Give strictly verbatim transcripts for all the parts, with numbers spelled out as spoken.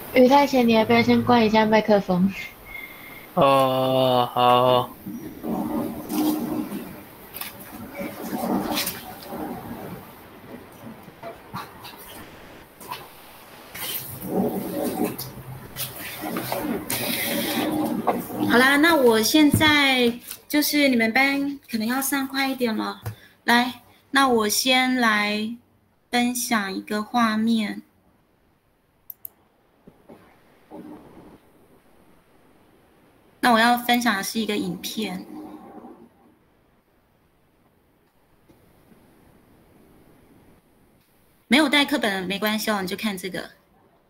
语太前，你要不要先关一下麦克风？ 哦，好。 好啦，那我现在就是你们班可能要上快一点了。来，那我先来分享一个画面。那我要分享的是一个影片。没有带课本没关系哦，你就看这个。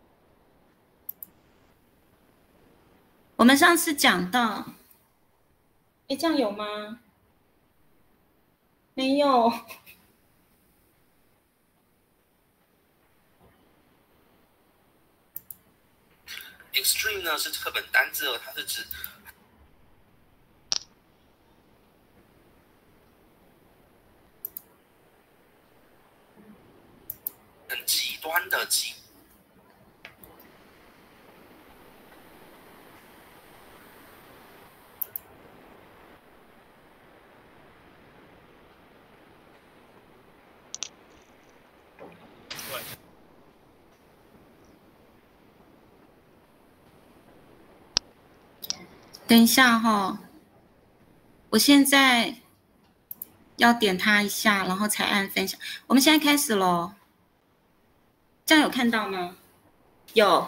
我们上次讲到，哎，这样有吗？没有。 Extreme 呢是课本单字哦，它是指很极端的极。 等一下哈、哦，我现在要点它一下，然后才按分享。我们现在开始咯。这样有看到吗？有。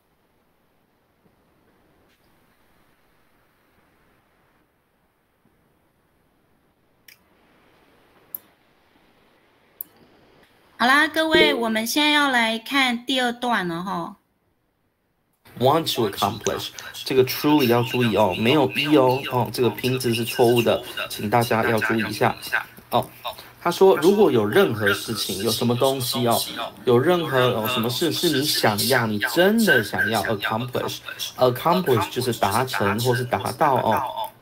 好啦，各位，我们现在要来看第二段了哈。 Want to accomplish 这个 truly 要注意哦，没有 e 哦，哦，这个拼字是错误的，请大家要注意一下哦。他说，如果有任何事情，有什么东西哦，有任何哦什么事是你想要，你真的想要 accomplish，accomplish 就是达成或是达到哦。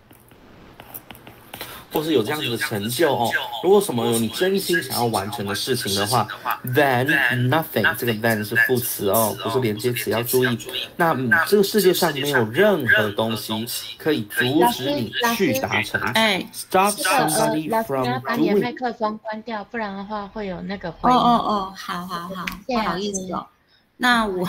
或是有这样子的成就哦。如果什么有你真心想要完成的事情的话 ，then nothing 这个 then 是副词哦，不是连接词，要注意。那、嗯、这个世界上没有任何东西可以阻止你去达成。 哎 ，stop 这个呃， somebody 老师你 from 要把你的麦 doing。 克风关掉，不然的话会有那个回哦音。 哦哦，好好好，不好意思哦。那我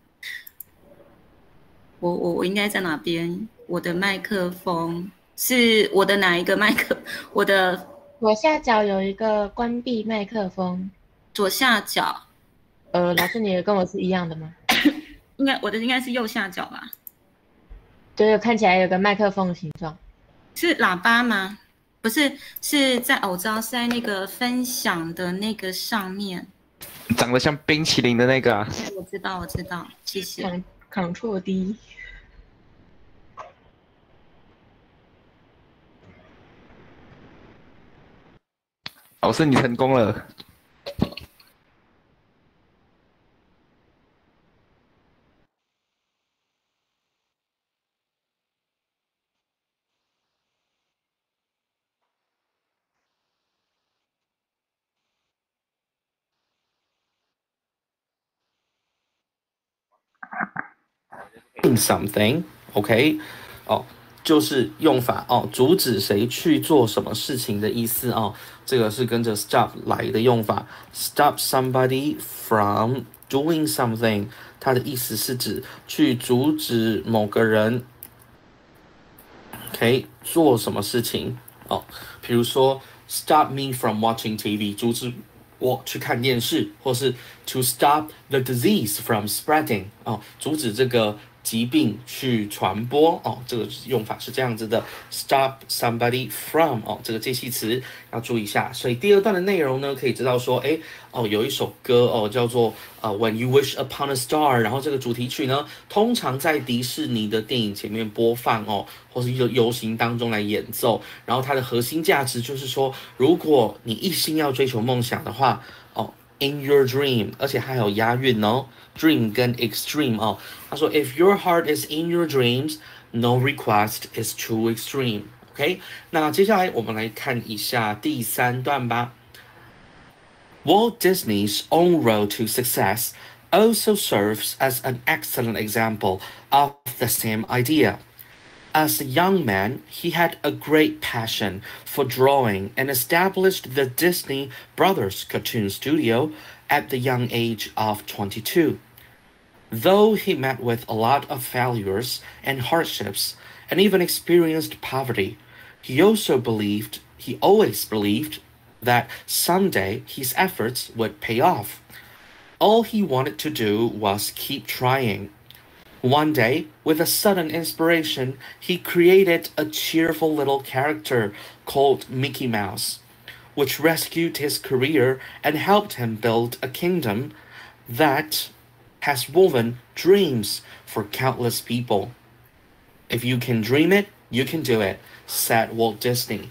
我我我应该在哪边？我的麦克风是我的哪一个麦克？我的左下角有一个关闭麦克风。 左下角。 呃，老师，你的跟我是一样的吗？ 应该我的应该是右下角吧？ 就是看起来有个麦克风的形状。 是喇叭吗？不是，是在哦，我知道是在那个分享的那个上面。 长得像冰淇淋的那个啊。 我知道，我知道，谢谢。 Ctrl D。 老师，你成功了。 something OK 哦，就是用法哦，阻止谁去做什么事情的意思哦。这个是跟着 stop 来的用法 ，stop somebody from doing something， 它的意思是指去阻止某个人 OK 做什么事情哦。比如说 stop me from watching T V， 阻止我去看电视，或是 to stop the disease from spreading 哦，阻止这个疾病去传播哦，这个用法是这样子的 ，stop somebody from 哦，这个介系词要注意一下。所以第二段的内容呢，可以知道说，哎哦，有一首歌哦，叫做呃 When You Wish Upon a Star， 然后这个主题曲呢，通常在迪士尼的电影前面播放哦，或是游游行当中来演奏。然后它的核心价值就是说，如果你一心要追求梦想的话，哦。In your dream， 而且还有押韵哦 ，dream 跟 extreme 哦。他说，If your heart is in your dreams, no request is too extreme。OK， 那接下来我们来看一下第三段吧。Walt Disney's own road to success also serves as an excellent example of the same idea. As a young man, he had a great passion for drawing and established the Disney Brothers Cartoon Studio at the young age of twenty-two. Though he met with a lot of failures and hardships and even experienced poverty, he also believed, he always believed, that someday his efforts would pay off. All he wanted to do was keep trying. One day, with a sudden inspiration, he created a cheerful little character called Mickey Mouse, which rescued his career and helped him build a kingdom that has woven dreams for countless people. If you can dream it, you can do it, said Walt Disney,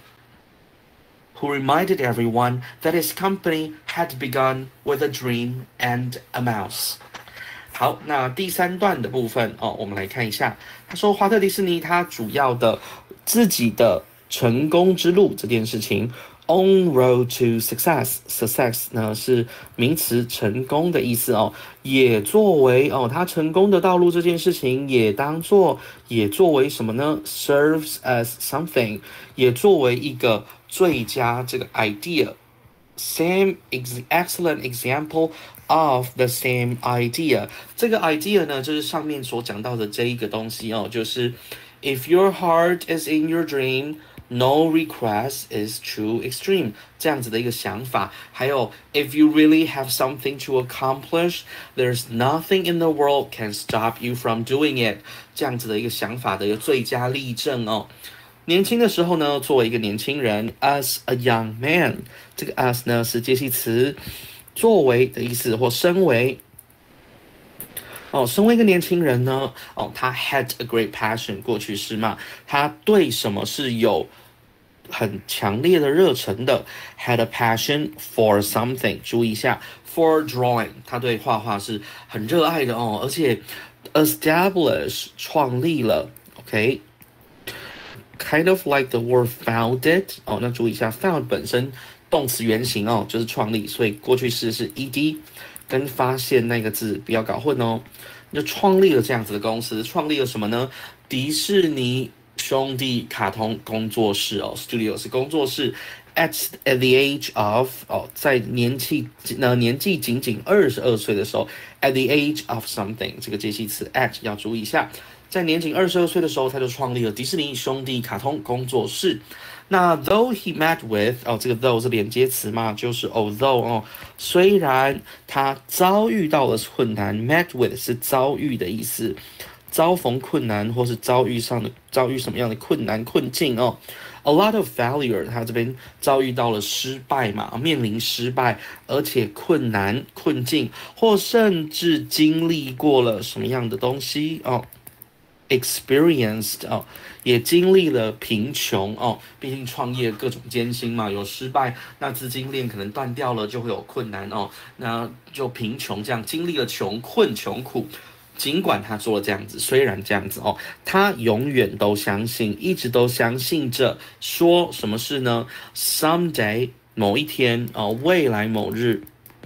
who reminded everyone that his company had begun with a dream and a mouse. 好，那第三段的部分哦，我们来看一下。他说，华特迪士尼他主要的自己的成功之路这件事情 ，on road to success，success 呢是名词，成功的意思哦，也作为哦他成功的道路这件事情，也当做也作为什么呢 ？serves as something， 也作为一个最佳这个 idea。Same excellent example of the same idea. 这个 idea 呢，就是上面所讲到的这一个东西哦，就是 if your heart is in your dream, no request is too extreme 这样子的一个想法。还有 if you really have something to accomplish, there's nothing in the world can stop you from doing it 这样子的一个想法的一个最佳例证哦。年轻的时候呢，作为一个年轻人 ，as a young man， 这个 as 呢是介系词，作为的意思或身为。哦，身为一个年轻人呢，哦，他 had a great passion， 过去式嘛，他对什么是有很强烈的热忱的 ，had a passion for something。注意一下 ，for drawing， 他对画画是很热爱的哦，而且 establish 创立了 ，OK。Kind of like the word founded 哦，那注意一下 ，found 本身动词原形哦，就是创立，所以过去式是 ed， 跟发现那个字不要搞混哦。就创立了这样子的公司，创立了什么呢？迪士尼兄弟卡通工作室哦 ，studio 是工作室。At at the age of 哦，在年纪呃年纪仅仅二十二岁的时候 ，at the age of something 这个介系词 at 要注意一下。在年仅二十二岁的时候，他就创立了迪士尼兄弟卡通工作室。那 though he met with 哦，这个 though 是连接词嘛，就是 although 哦，虽然他遭遇到了困难 ，met with 是遭遇的意思，遭逢困难或是遭遇上的遭遇什么样的困难困境哦。A lot of failure， 他这边遭遇到了失败嘛，面临失败，而且困难困境，或甚至经历过了什么样的东西哦。Experienced 哦，也经历了贫穷哦，毕竟创业各种艰辛嘛，有失败，那资金链可能断掉了，就会有困难哦，那就贫穷这样，经历了穷困穷苦。尽管他做了这样子，虽然这样子哦，他永远都相信，一直都相信着，说什么事呢 ？Someday 某一天哦，未来某日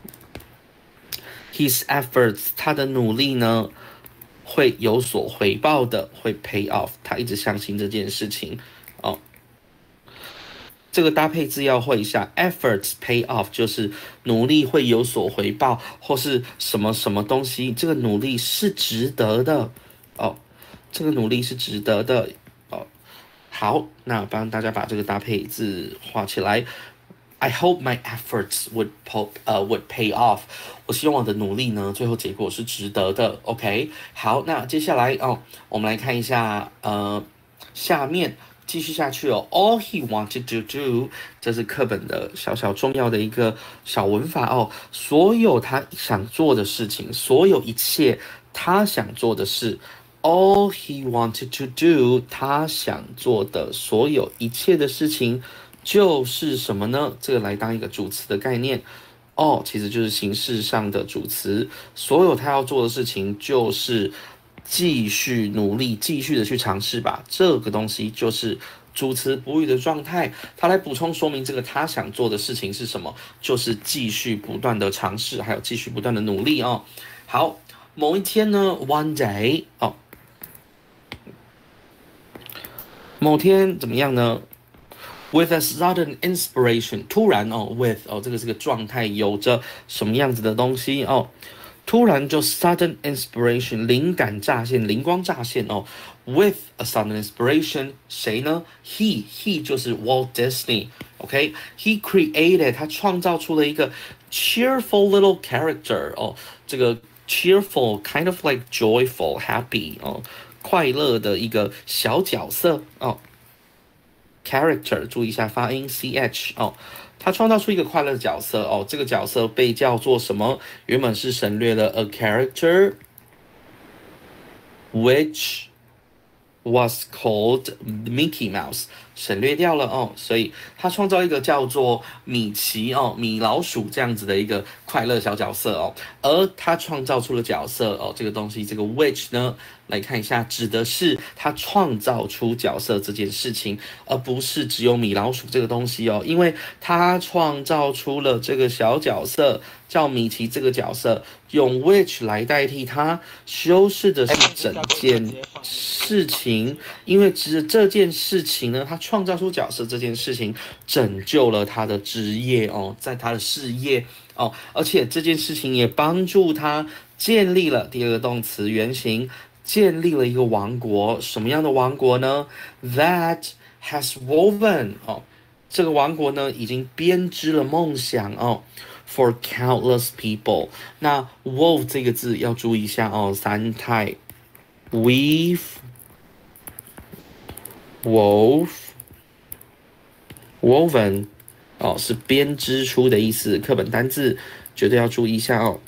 ，his efforts 他的努力呢？会有所回报的，会 pay off。他一直相信这件事情哦。这个搭配字要会一下 ，efforts pay off 就是努力会有所回报，或是什么什么东西，这个努力是值得的哦。这个努力是值得的哦。好，那帮大家把这个搭配字画起来。I hope my efforts would pop, 呃、uh, would pay off。我希望我的努力呢，最后结果是值得的。OK， 好，那接下来哦，我们来看一下，呃，下面继续下去哦。All he wanted to do， 这是课本的小小重要的一个小文法哦。所有他想做的事情，所有一切他想做的事。All he wanted to do， 他想做的所有一切的事情。就是什么呢？这个来当一个主词的概念哦，其实就是形式上的主词。所有他要做的事情，就是继续努力，继续的去尝试吧。这个东西就是主词补语的状态。它来补充说明这个他想做的事情是什么，就是继续不断的尝试，还有继续不断的努力哦。 好，某一天呢 ，one day 哦，某天怎么样呢 ？With a sudden inspiration， 突然哦 ，with 哦，这个是个状态，有着什么样子的东西哦？突然就 sudden inspiration， 灵感乍现，灵光乍现哦。With a sudden inspiration， 谁呢 ？He he 就是 Walt Disney，OK？He created， 他创造出了一个 cheerful little character 哦，这个 cheerful kind of like joyful happy 哦，快乐的一个小角色哦。character 注意一下发音 ch 哦。他创造出一个快乐角色哦，这个角色被叫做什么？原本是省略了 a character which was called Mickey Mouse， 省略掉了哦，所以他创造一个叫做米奇哦，米老鼠这样子的一个快乐小角色哦，而他创造出了角色哦，这个东西这个 which 呢，来看一下，指的是他创造出角色这件事情，而不是只有米老鼠这个东西哦，因为他创造出了这个小角色叫米奇这个角色，用 which 来代替它，修饰的是整件事情，因为这这件事情呢，他创造出角色这件事情，拯救了他的职业哦，在他的事业哦，而且这件事情也帮助他建立了第二个动词原形。建立了一个王国，什么样的王国呢 ？That has woven 哦，这个王国呢已经编织了梦想哦 ，for countless people。那 wove 这个字要注意一下哦，三态 weave、wove、woven 哦，是编织出的意思。课本单字绝对要注意一下哦。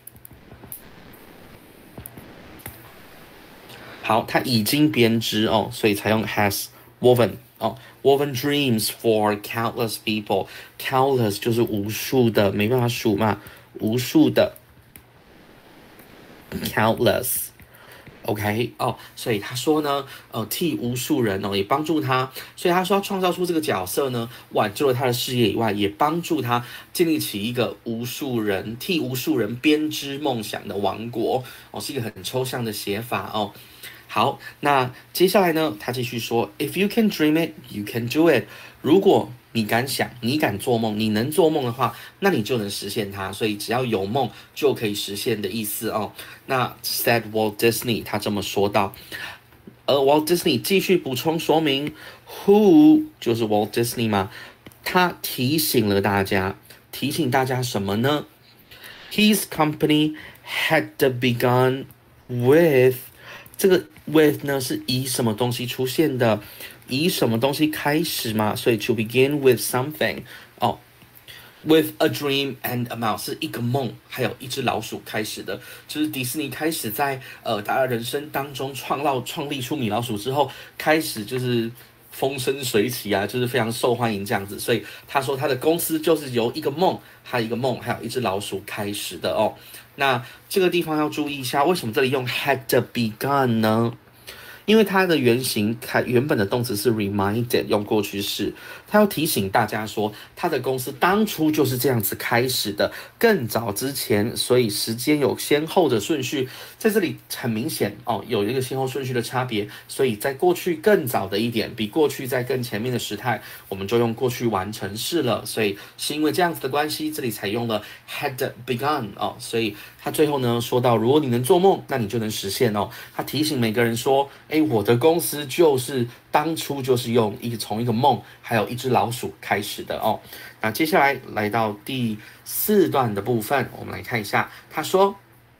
好，它已经编织哦，所以才用 has woven 哦 ，woven dreams for countless people。countless 就是无数的，没办法数嘛，无数的 countless。OK 哦，所以他说呢，呃，替无数人哦，也帮助他，所以他说要创造出这个角色呢，挽救了他的事业以外，也帮助他建立起一个无数人替无数人编织梦想的王国哦，是一个很抽象的写法哦。好，那接下来呢？他继续说 ，If you can dream it, you can do it。如果你敢想，你敢做梦，你能做梦的话，那你就能实现它。所以只要有梦就可以实现的意思哦。那 said Walt Disney， 他这么说道。而 Walt Disney 继续补充说明 ，Who 就是 Walt Disney 嘛，他提醒了大家，提醒大家什么呢 ？His company had begun with 这个 with 呢是以什么东西出现的？以什么东西开始嘛？所以 to begin with something 哦 ，with a dream and a mouse 是一个梦，还有一只老鼠开始的。就是迪士尼开始在呃他的人生当中创造创立出米老鼠之后，开始就是风生水起啊，就是非常受欢迎这样子。所以他说他的公司就是由一个梦，还有一个梦，还有一只老鼠开始的哦。那这个地方要注意一下，为什么这里用 had begun 呢？因为它的原型，它原本的动词是 reminded， 用过去式，它要提醒大家说，他的公司当初就是这样子开始的，更早之前，所以时间有先后的顺序，在这里很明显哦，有一个先后顺序的差别，所以在过去更早的一点，比过去在更前面的时态，我们就用过去完成式了，所以是因为这样子的关系，这里才用了 had begun 哦，所以他最后呢说到，如果你能做梦，那你就能实现哦。他提醒每个人说，哎，我的公司就是当初就是用一从一个梦，还有一只老鼠开始的哦。那接下来来到第四段的部分，我们来看一下，他说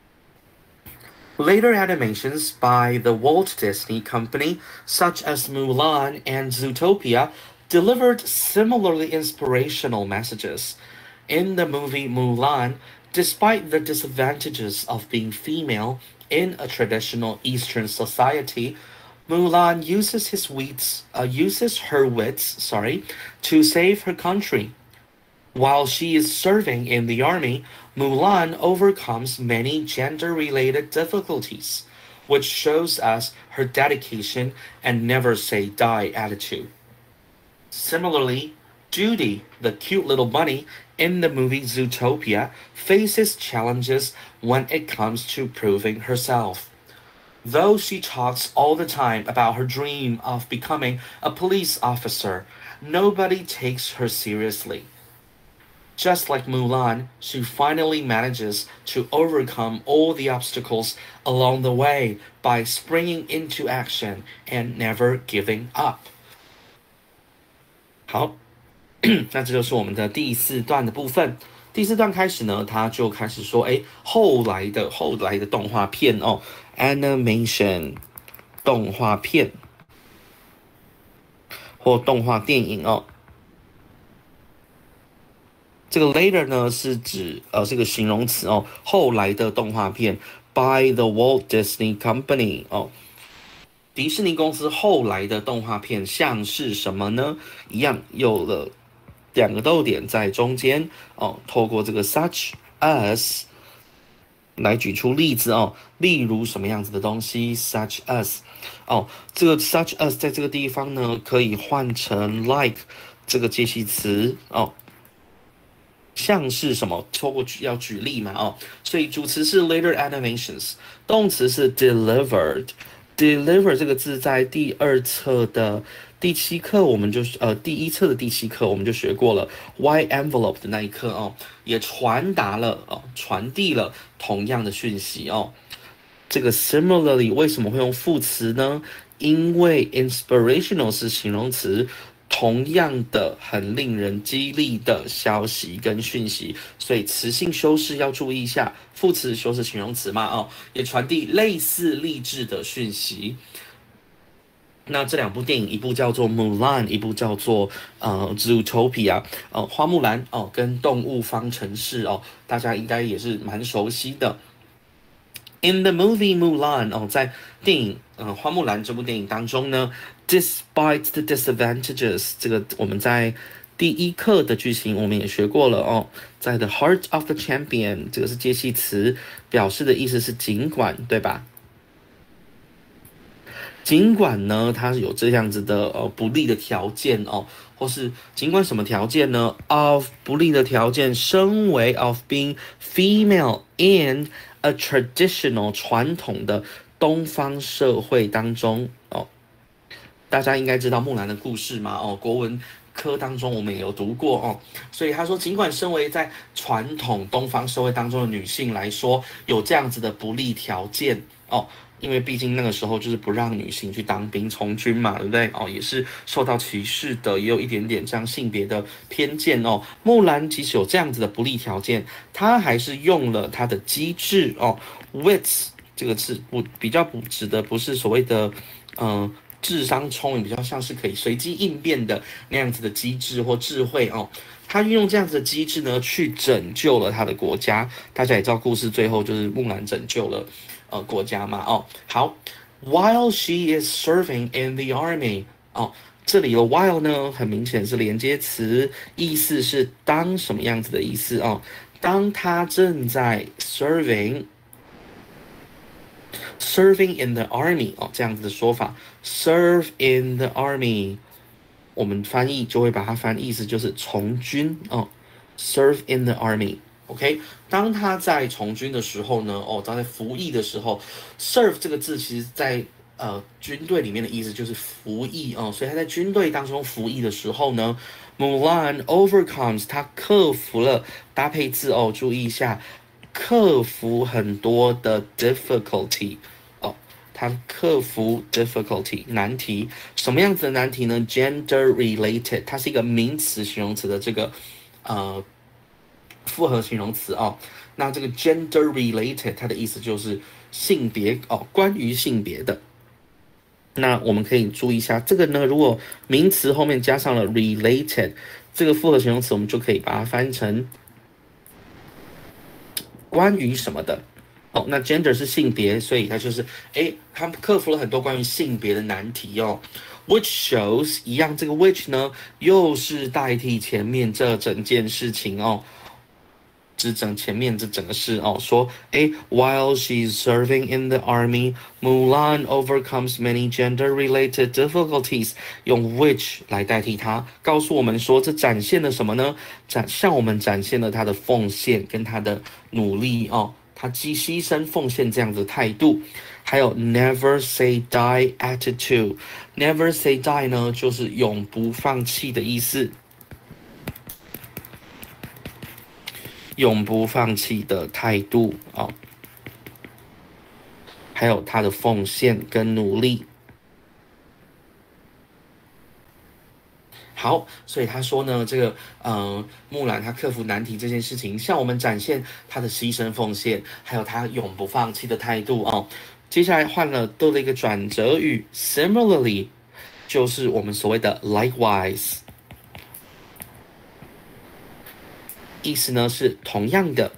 ，Later animations by the Walt Disney Company, such as Mulan and Zootopia, delivered similarly inspirational messages. In the movie Mulan,Despite the disadvantages of being female in a traditional Eastern society, Mulan uses his wits, uh, uses her wits, sorry, to save her country. While she is serving in the army, Mulan overcomes many gender-related difficulties, which shows us her dedication and never say die attitude. Similarly, Judy, the cute little bunny, in the movie Zootopia, faces challenges when it comes to proving herself. Though she talks all the time about her dream of becoming a police officer, nobody takes her seriously. Just like Mulan, she finally manages to overcome all the obstacles along the way by springing into action and never giving up. 好，那这就是我们的第四段的部分。第四段开始呢，他就开始说，哎，后来的后来的动画片哦 ，animation 动画片或动画电影哦。这个 later 呢是指呃这个形容词哦，后来的动画片 by the Walt Disney Company 哦，迪士尼公司后来的动画片像是什么呢？一样有了两个逗点在中间哦，透过这个 such as 来举出例子哦，例如什么样子的东西 such as 哦，这个 such as 在这个地方呢可以换成 like 这个介系词哦。像是什么？透过举要举例嘛，哦，所以主词是 later animations， 动词是 delivered。deliver 这个字在第二册的第七课，我们就呃第一册的第七课我们就学过了 ，white envelope 的那一课哦，也传达了哦，传递了同样的讯息哦。这个 similarly 为什么会用副词呢？因为 inspirational 是形容词。同样的很令人激励的消息跟讯息，所以词性修饰要注意一下，副词修饰形容词嘛，哦，也传递类似励志的讯息。那这两部电影，一部叫做《Mulan》，一部叫做呃《Zootopia》哦，花木兰哦，跟动物方程式哦，大家应该也是蛮熟悉的。In the movie Mulan 哦，在电影呃花木兰这部电影当中呢 ，despite the disadvantages， 这个我们在第一课的剧情我们也学过了哦，在 the heart of the champion 这个是介系词，表示的意思是尽管，对吧？尽管呢，它有这样子的呃不利的条件哦，或是尽管什么条件呢 ？of 不利的条件，身为 of being female in a traditional 传统的东方社会当中哦，大家应该知道木兰的故事嘛哦，国文科当中我们也有读过哦，所以他说，尽管身为在传统东方社会当中的女性来说，有这样子的不利条件哦。因为毕竟那个时候就是不让女性去当兵从军嘛，对不对？哦，也是受到歧视的，也有一点点这样性别的偏见哦。木兰即使有这样子的不利条件，她还是用了她的机智哦 ，wits 这个字不比较不指的不是所谓的嗯、呃、智商聪明，比较像是可以随机应变的那样子的机智或智慧哦。他运用这样子的机制呢，去拯救了他的国家。大家也知道，故事最后就是木兰拯救了呃国家嘛。哦，好 ，While she is serving in the army， 哦，这里的 while 呢，很明显是连接词，意思是当什么样子的意思哦。当他正在 serving。serving in the army 哦，这样子的说法 ，serve in the army。我们翻译就会把它翻译意思就是从军哦 ，serve in the army。OK， 当他在从军的时候呢，哦，他在服役的时候 ，serve 这个字其实在呃军队里面的意思就是服役哦，所以他在军队当中服役的时候呢 ，Mulan overcomes 他克服了搭配字哦，注意一下，克服很多的 difficulty。他克服 difficulty 难题，什么样子的难题呢 ？Gender related， 它是一个名词形容词的这个呃复合形容词哦。那这个 gender related， 它的意思就是性别哦，关于性别的。那我们可以注意一下，这个呢，如果名词后面加上了 related 这个复合形容词，我们就可以把它翻成关于什么的。哦，那 gender 是性别，所以它就是，哎，他们克服了很多关于性别的难题哦。Which shows 一样，这个 which 呢，又是代替前面这整件事情哦。 指整前面这整个事哦，说诶 while she's serving in the army, Mulan overcomes many gender-related difficulties， 用 which 来代替它，告诉我们说这展现了什么呢？展向我们展现了她的奉献跟她的努力哦，她既牺牲奉献这样子的态度。还有 never say die attitude，never say die 呢，就是永不放弃的意思，永不放弃的态度哦，还有他的奉献跟努力。好，所以他说呢，这个呃，木兰她克服难题这件事情，向我们展现她的牺牲奉献，还有她永不放弃的态度哦。接下来换了多了一个转折语 ，similarly， 就是我们所谓的 likewise， 意思呢是同样的。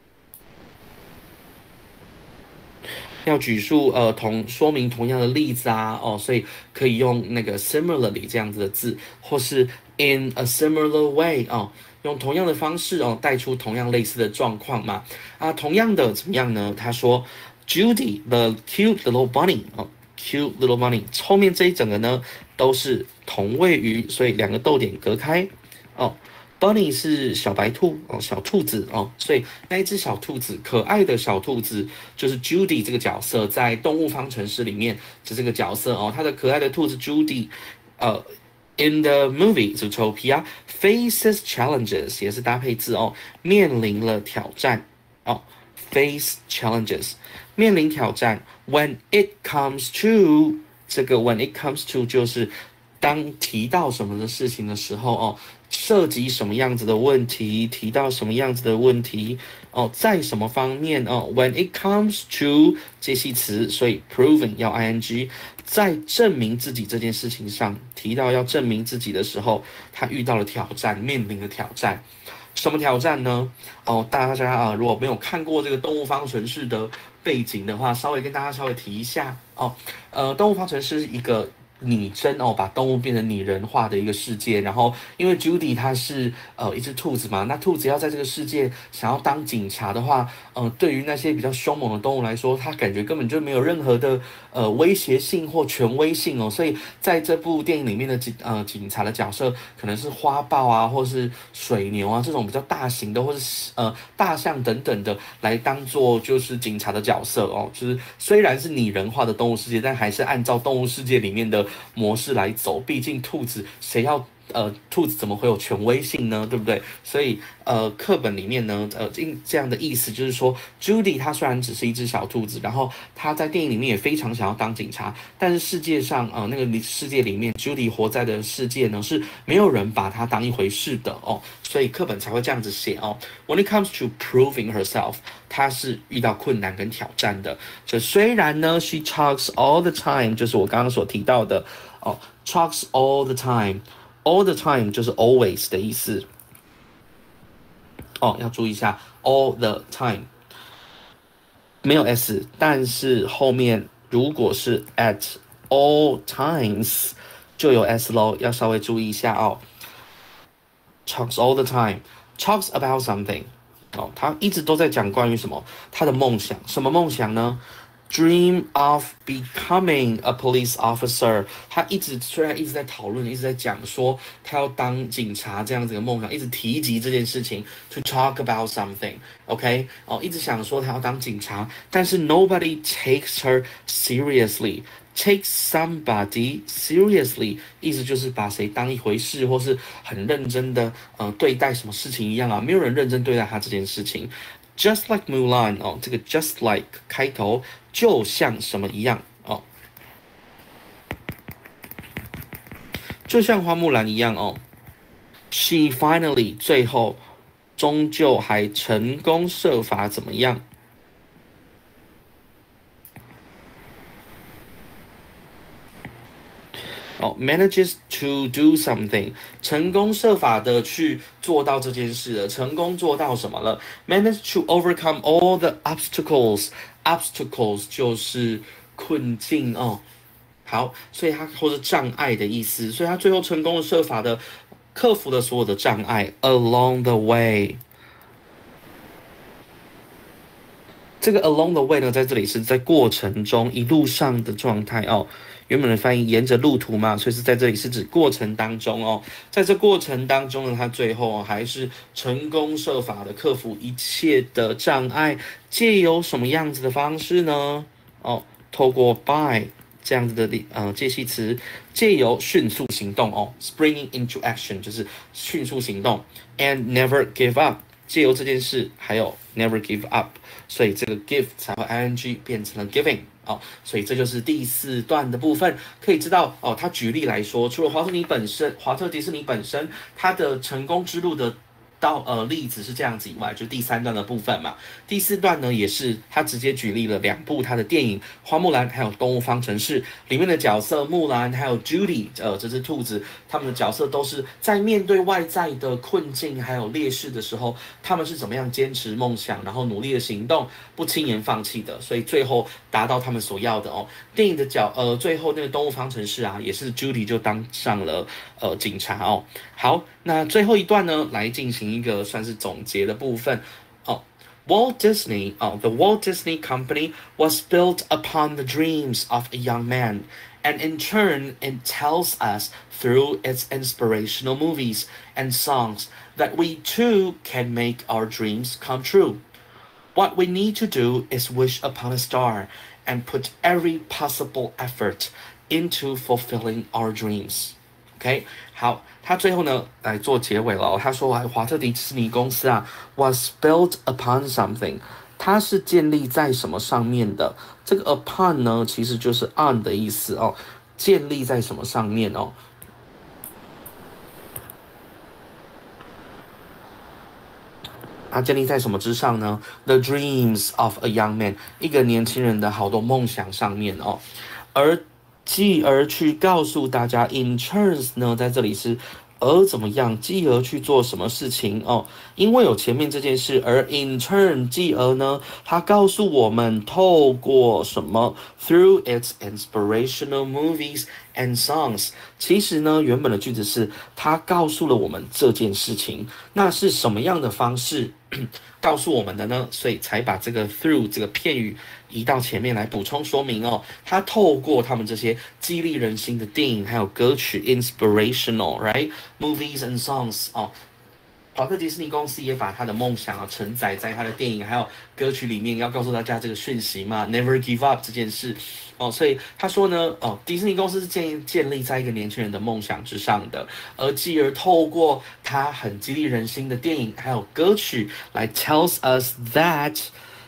要举述呃同说明同样的例子啊，哦，所以可以用那个 similarly 这样子的字，或是 in a similar way 哦，用同样的方式哦带出同样类似的状况嘛。啊，同样的怎么样呢？他说 Judy the cute little bunny 哦 ，cute little bunny 后面这一整个呢都是同位语，所以两个逗点隔开哦。Bunny 是小白兔哦，小兔子哦，所以那一只小兔子，可爱的小兔子，就是 Judy 这个角色，在动物方程式里面是这个角色哦，它的可爱的兔子 Judy， 呃 ，in the movie Zootopia faces challenges 也是搭配字哦，面临了挑战哦 ，face challenges 面临挑战 ，when it comes to 这个 when it comes to 就是当提到什么的事情的时候哦。涉及什么样子的问题，提到什么样子的问题哦，在什么方面哦 ？When it comes to 介系词，所以 proven 要 ing， 在证明自己这件事情上，提到要证明自己的时候，他遇到了挑战，面临了挑战。什么挑战呢？哦，大家啊，如果没有看过这个动物方程式的背景的话，稍微跟大家稍微提一下哦。呃，动物方程式是一个拟真哦，把动物变成拟人化的一个世界。然后，因为 Judy 她是呃一只兔子嘛，那兔子要在这个世界想要当警察的话，呃，对于那些比较凶猛的动物来说，它感觉根本就没有任何的呃威胁性或权威性哦。所以在这部电影里面的警呃警察的角色，可能是花豹啊，或是水牛啊这种比较大型的，或是呃大象等等的，来当做就是警察的角色哦。就是虽然是拟人化的动物世界，但还是按照动物世界里面的模式来走，毕竟兔子谁要呃兔子怎么会有权威性呢？对不对？所以呃课本里面呢呃这样的意思就是说 ，Judy 她虽然只是一只小兔子，然后她在电影里面也非常想要当警察，但是世界上呃那个世界里面 ，Judy 活在的世界呢是没有人把她当一回事的哦，所以课本才会这样子写哦。When it comes to proving herself， 她是遇到困难跟挑战的。就虽然呢 ，she talks all the time， 就是我刚刚所提到的哦 ，talks all the time。All the time 就是 always 的意思哦，要注意一下 all the time 没有 s， 但是后面如果是 at all times 就有 s 咯，要稍微注意一下哦。Talks all the time, talks about something 哦，他一直都在讲关于什么？他的梦想，什么梦想呢？Dream of becoming a police officer， 他一直虽然一直在讨论，一直在讲说他要当警察这样子的梦想，一直提及这件事情 ，to talk about something，OK， 哦，一直想说他要当警察，但是 nobody takes her seriously。Take somebody seriously， 意思就是把谁当一回事，或是很认真的呃对待什么事情一样啊，没有人认真对待他这件事情。Just like Mulan 哦，这个 just like 开头就像什么一样哦，就像花木兰一样哦。She finally 最后终究还成功设法怎么样？哦 ，manages to do something， 成功设法的去做到这件事了，成功做到什么了 ？Manage to overcome all the obstacles，obstacles 就是困境哦。好，所以它或者障碍的意思，所以他最后成功的设法的克服了所有的障碍 along the way。 这个 along the way 呢，在这里是在过程中一路上的状态哦。原本的翻译沿着路途嘛，所以是在这里是指过程当中哦。在这过程当中呢，他最后、哦、还是成功设法的克服一切的障碍，借由什么样子的方式呢？哦，透过 by 这样子的呃介系词，借由迅速行动哦 ，springing into action 就是迅速行动 ，and never give up 借由这件事，还有 never give up， 所以这个 give 才会 ing 变成了 giving。哦，所以这就是第四段的部分，可以知道哦。他举例来说，除了华特尼本身，华特迪士尼本身，它的成功之路的到呃例子是这样子以外，就是第三段的部分嘛。第四段呢，也是他直接举例了两部他的电影《花木兰》还有《动物方程式》里面的角色木兰还有 Judy， 呃，这只兔子，他们的角色都是在面对外在的困境还有劣势的时候，他们是怎么样坚持梦想，然后努力的行动，不轻言放弃的，所以最后达到他们所要的哦。电影的角呃，最后那个《动物方程式》啊，也是 Judy 就当上了呃警察哦。好，那最后一段呢，来进行一个算是总结的部分哦。Walt Disney, oh, the Walt Disney Company was built upon the dreams of a young man, and in turn, it tells us through its inspirational movies and songs that we too can make our dreams come true. What we need to do is wish upon a star and put every possible effort into fulfilling our dreams. OK， 好，他最后呢来做结尾了、哦。他说，华特迪士尼公司啊 ，was built upon something， 它是建立在什么上面的？这个 upon 呢，其实就是 on 的意思哦，建立在什么上面哦？它建立在什么之上呢 ？The dreams of a young man， 一个年轻人的好多梦想上面哦，而继而去告诉大家 in turns 呢，在这里是而怎么样，继而去做什么事情哦？因为有前面这件事，而 in turn 继而呢，它告诉我们透过什么 through its inspirational movies and songs。其实呢，原本的句子是它告诉了我们这件事情，那是什么样的方式告诉我们的呢？所以才把这个 through 这个片语移到前面来补充说明哦。他透过他们这些激励人心的电影还有歌曲 inspirational right movies and songs 哦。华特迪士尼公司也把他的梦想啊承载在他的电影还有歌曲里面，要告诉大家这个讯息嘛 ，never give up 这件事哦。所以他说呢，哦，迪士尼公司是建建立在一个年轻人的梦想之上的，而继而透过他很激励人心的电影还有歌曲来 tells us that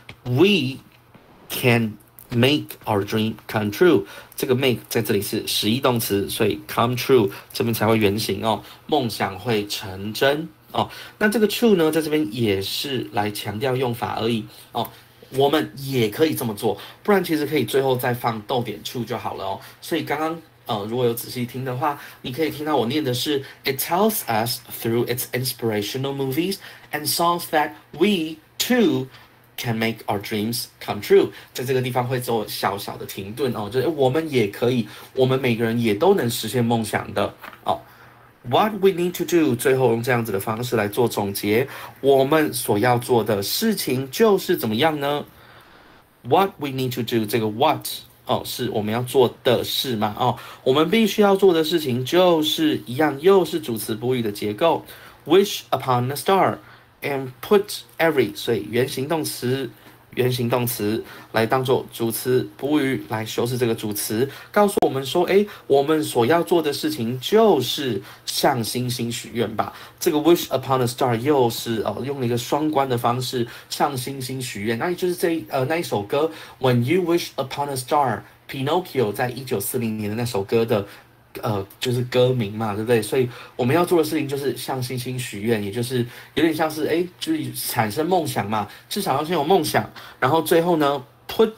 we can make our dream come true。这个 make 在这里是实义动词，所以 come true 这边才会原形哦，梦想会成真。哦，那这个 true 呢，在这边也是来强调用法而已哦。我们也可以这么做，不然其实可以最后再放逗点 true 就好了哦。所以刚刚呃，如果有仔细听的话，你可以听到我念的是 It tells us through its inspirational movies and songs that we too can make our dreams come true。在这个地方会做小小的停顿哦，就是我们也可以，我们每个人也都能实现梦想的哦。What we need to do， 最后用这样子的方式来做总结，我们所要做的事情就是怎么样呢 ？What we need to do， 这个 what 哦，是我们要做的事嘛？哦，我们必须要做的事情就是一样，又是主词补语的结构 ，wish upon a star and put every， 所以原形动词。原形动词来当做主词补语来修饰这个主词，告诉我们说，哎，我们所要做的事情就是向星星许愿吧。这个 wish upon a star 又是哦用了一个双关的方式向星星许愿，那也就是这呃那一首歌 When You Wish Upon a Star，Pinocchio 在一九四零年的那首歌的。呃，就是歌名嘛，对不对？所以我们要做的事情就是向星星许愿，也就是有点像是哎，就是产生梦想嘛，至少要先有梦想。然后最后呢 ，put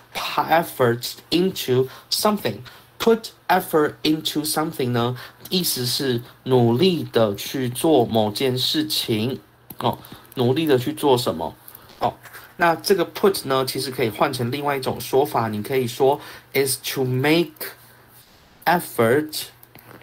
effort into something，put effort into something 呢，意思是努力的去做某件事情哦，努力的去做什么哦。那这个 put 呢，其实可以换成另外一种说法，你可以说 is to make。effort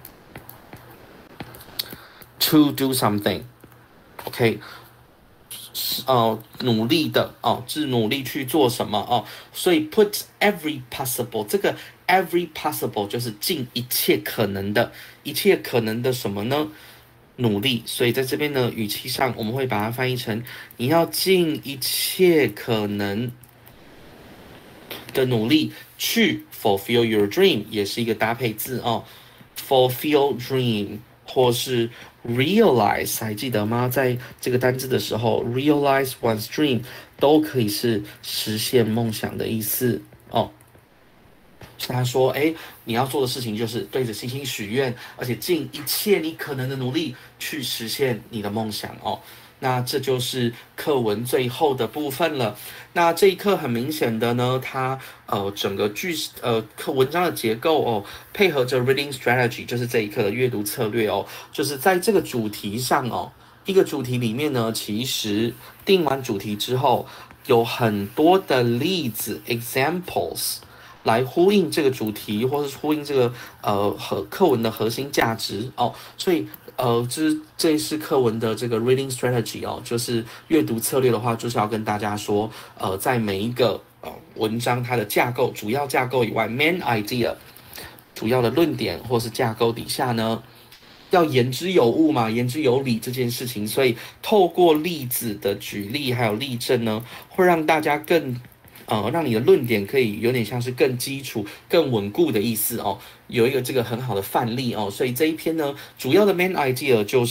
to do something，OK，、okay. 呃努力的哦，是努力去做什么哦。所以 put every possible 这个 every possible 就是尽一切可能的，一切可能的什么呢？努力。所以在这边呢，语气上我们会把它翻译成你要尽一切可能的努力去 fulfill your dream， 也是一个搭配字哦。fulfill dream 或是 realize， 还记得吗？在这个单字的时候 realize one's dream 都可以是实现梦想的意思哦。所以他说，哎，你要做的事情就是对着星星许愿，而且尽一切你可能的努力去实现你的梦想哦。那这就是课文最后的部分了。那这一课很明显的呢，它呃整个句呃课文章的结构哦，配合着 reading strategy， 就是这一课的阅读策略哦，就是在这个主题上哦，一个主题里面呢，其实定完主题之后，有很多的例子 examples 来呼应这个主题，或是呼应这个呃和课文的核心价值哦，所以。呃，这这是课文的这个 reading strategy 哦，就是阅读策略的话，就是要跟大家说，呃，在每一个呃文章它的架构、主要架构以外 ，main idea 主要的论点或是架构底下呢，要言之有物嘛，言之有理这件事情，所以透过例子的举例还有例证呢，会让大家更。呃，让你的论点可以有点像是更基础、更稳固的意思哦，有一个这个很好的范例哦，所以这一篇呢，主要的 main idea 就是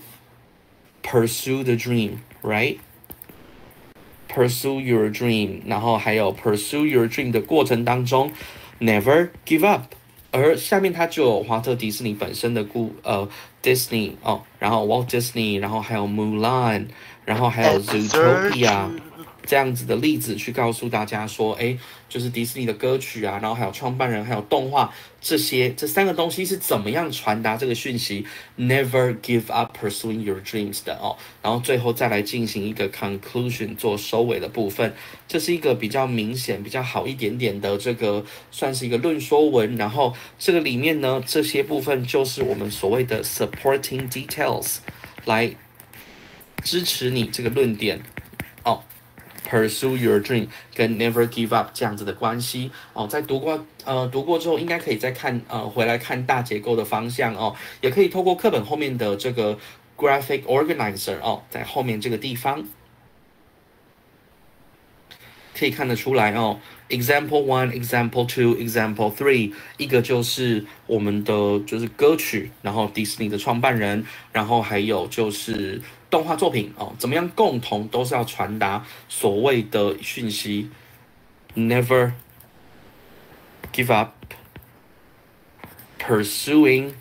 pursue the dream，right？ Pursue your dream， 然后还有 pursue your dream 的过程当中 ，never give up。而下面它就有华特迪士尼本身的故呃 Disney 哦，然后 Walt Disney， 然后还有 Mulan， 然后还有 Zootopia。这样子的例子去告诉大家说，哎，就是迪士尼的歌曲啊，然后还有创办人，还有动画这些这三个东西是怎么样传达这个讯息 ，Never give up pursuing your dreams 的哦。然后最后再来进行一个 conclusion 做收尾的部分，这是一个比较明显、比较好一点点的这个算是一个论说文。然后这个里面呢，这些部分就是我们所谓的 supporting details 来支持你这个论点哦。Pursue your dream 跟 never give up 这样子的关系哦，在读过呃读过之后，应该可以再看呃回来看大结构的方向哦，也可以透过课本后面的这个 graphic organizer 哦，在后面这个地方可以看得出来哦。Example one, Example two, Example three， 一个就是我们的就是歌曲，然后迪士尼的创办人，然后还有就是动画作品哦，怎么样共同都是要传达所谓的讯息 ，Never give up pursuing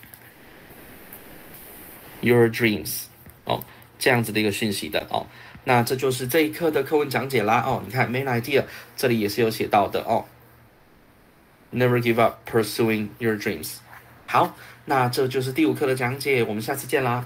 your dreams 哦，这样子的一个讯息的哦。那这就是这一课的课文讲解啦哦，你看 main idea 这里也是有写到的哦 ，Never give up pursuing your dreams。好，那这就是第五课的讲解，我们下次见啦。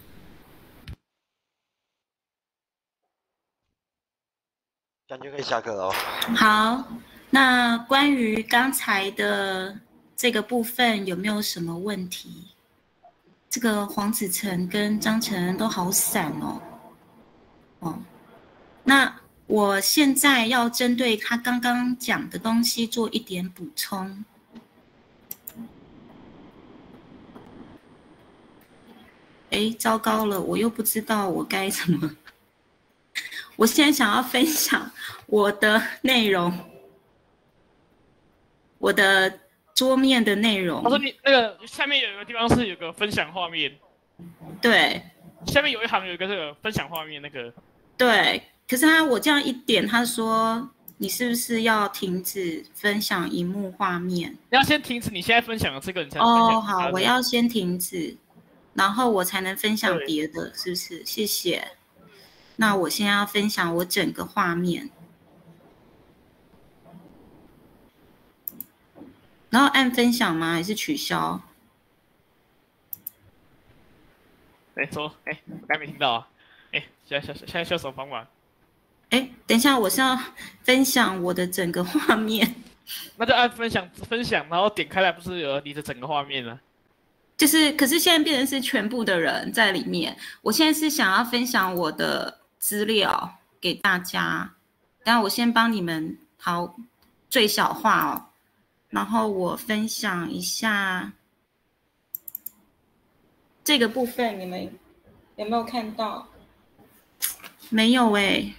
感觉可以下课了哦。 好，那关于刚才的这个部分有没有什么问题？这个黄子成跟张承恩都好散哦。哦，那我现在要针对他刚刚讲的东西做一点补充。哎，糟糕了，我又不知道我该怎么。我现在想要分享我的内容，我的桌面的内容。 他说你那个下面有一个地方是有个分享画面， 对， 下面有一行有一个这个分享画面那个。对， 可是他我这样一点，他说你是不是要停止分享荧幕画面？ 你要先停止你现在分享的这个，你才能分享。 哦，好，我要先停止，然后我才能分享别的，是不是？谢谢。那我现在要分享我整个画面，然后按分享吗？还是取消？ 哎，说，哎，我刚没听到啊。哎，现在现在需要什么方法？ 哎，等一下，我是要分享我的整个画面。 那就按分享分享，然后点开来，不是有你的整个画面了？就是， 可是现在变成是全部的人在里面。我现在是想要分享我的资料给大家，但我先帮你们好最小化哦，然后我分享一下这个部分，你们有没有看到？没有哎。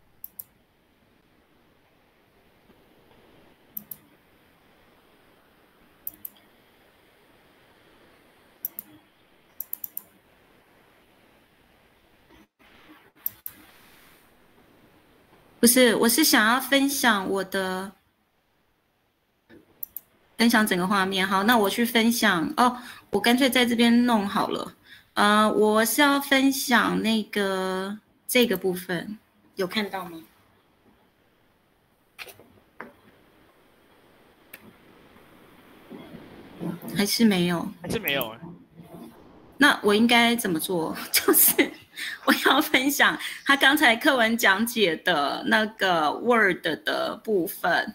不是，我是想要分享我的，分享整个画面。好，那我去分享哦，我干脆在这边弄好了。呃，我是要分享那个这个部分，有看到吗？还是没有？ 还是没有哎。 那我应该怎么做？就是我要分享他刚才课文讲解的那个 Word 的部分。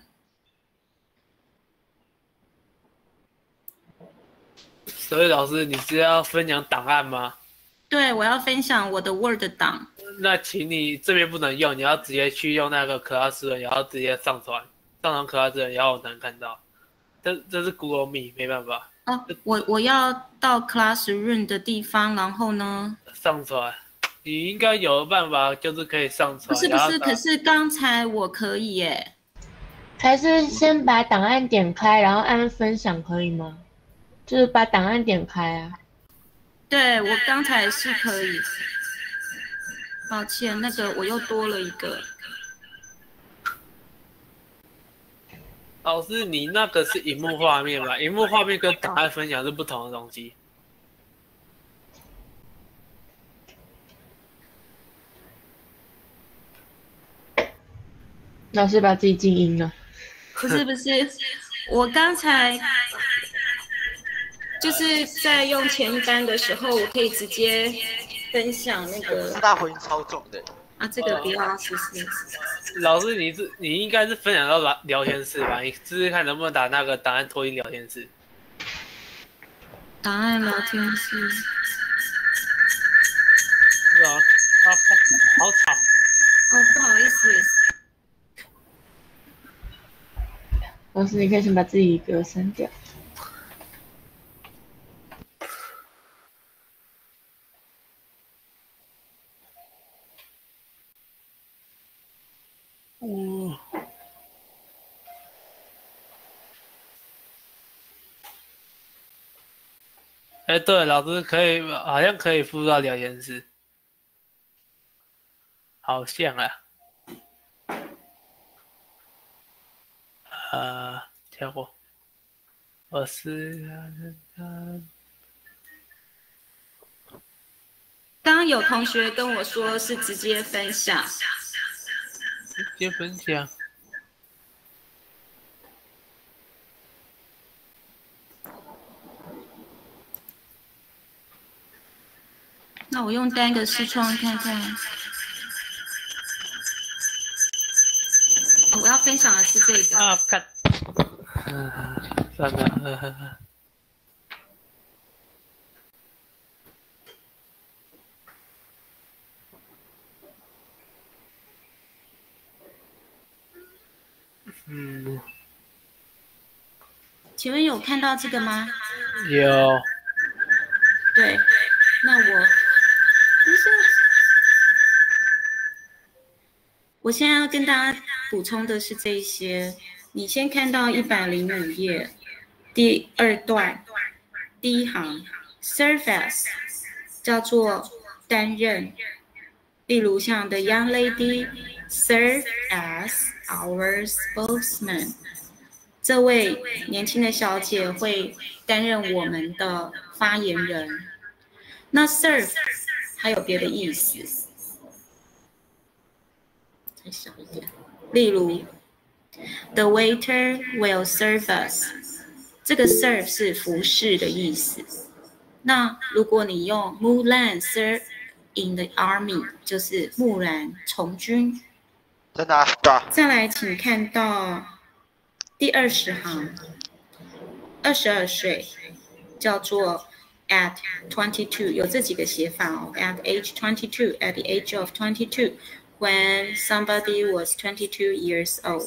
所以老师，你是要分享档案吗？ 对，我要分享我的 Word 档。 那请你这边不能用，你要直接去用那个 Classroom，然后直接上传，上传 Classroom，然后我能看到。这这是 Google Meet， 没办法。 哦，我我要到 Classroom 的地方，然后呢？ 上传，你应该有办法，就是可以上传。 不是不是，可是刚才我可以耶。 还是先把档案点开，然后按分享可以吗？就是把档案点开啊。 对，我刚才是可以。抱歉，那个我又多了一个。 老师，你那个是萤幕画面吧？萤幕画面跟档案分享是不同的东西。 老师把自己静音了。 不是不是，我刚才就是在用前一班的时候，我可以直接分享那个。 大回音超重的。 啊，这个不要，是不是？ 老师，你是你应该是分享到聊聊天室吧？你试试看能不能打那个档案拖进聊天室。 档案聊天室。 是啊，啊，好吵。 哦，不好意思。 老师，你可以先把自己给我删掉。 嗯。哎，对，老师可以，好像可以附到聊天室，好像啊。呃，跳过。我是刚刚有同学跟我说是直接分享。 直接分享。 那我用单个视窗看看。哦，我要分享的是这个。 啊，看。啊，算了，呵呵呵。嗯。 请问有看到这个吗？ 有。 对，那我，等一下，我现在要跟大家补充的是这一些。你先看到一百零五页，第二段，第一行 ，serve as 叫做担任，例如像 the young lady serve as our spokesman， 这位年轻的小姐会担任我们的发言人。那 serve 还有别的意思，再小一点，例如 The waiter will serve us， 这个 serve 是服侍的意思。那如果你用 Mulan serve in the army， 就是木兰从军。 真的啊？ 再来，请看到第二十行，二十二岁，叫做 at twenty-two 有这几个写法哦 ，at age twenty-two, at the age of twenty-two, when somebody was twenty-two years old。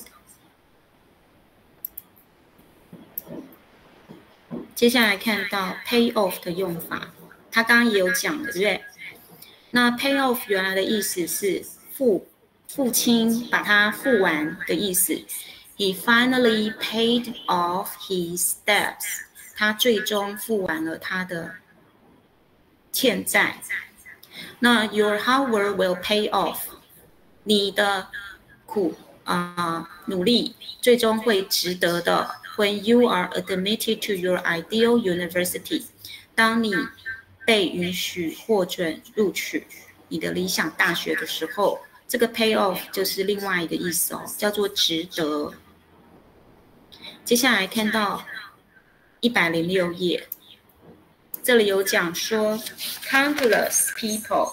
接下来看到 pay off 的用法，他刚刚也有讲的，对不对？那 pay off 原来的意思是付付清，把它付完的意思。He finally paid off his debts。他最终付完了他的欠债。那 your hard work will pay off。你的苦啊、呃、努力最终会值得的。When you are admitted to your ideal university， 当你被允许获准录取你的理想大学的时候，这个 pay off 就是另外一个意思哦，叫做值得。接下来看到一百零六页，这里有讲说 countless people，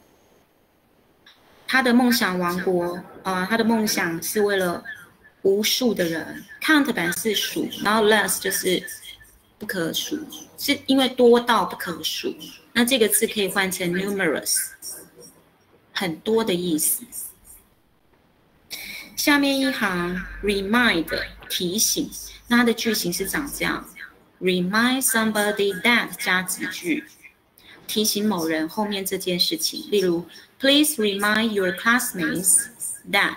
他的梦想王国啊、呃，他的梦想是为了无数的人 ，count 版是数，然后 less 就是不可数，是因为多到不可数。那这个字可以换成 numerous， 很多的意思。下面一行 remind 提醒，那它的句型是长这样 ：remind somebody that 加子句，提醒某人后面这件事情。例如 ，Please remind your classmates that。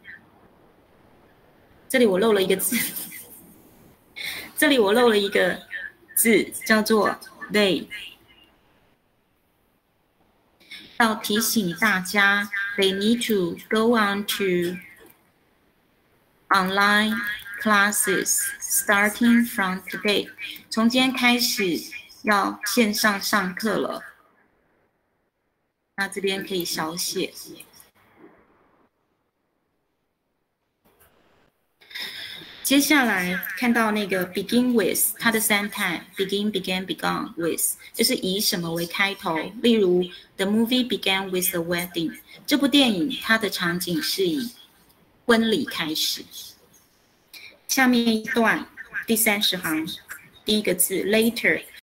这里我漏了一个字，这里我漏了一个字，叫做 they。要提醒大家 ，they need to go on to online classes starting from today。从今天开始要线上上课了。那这边可以小写。接下来看到那个 begin with， 它的三态 begin, began, begun with， 就是以什么为开头。例如 The movie began with a wedding， 这部电影它的场景是以婚礼开始。下面一段第三十行，第一个字 later，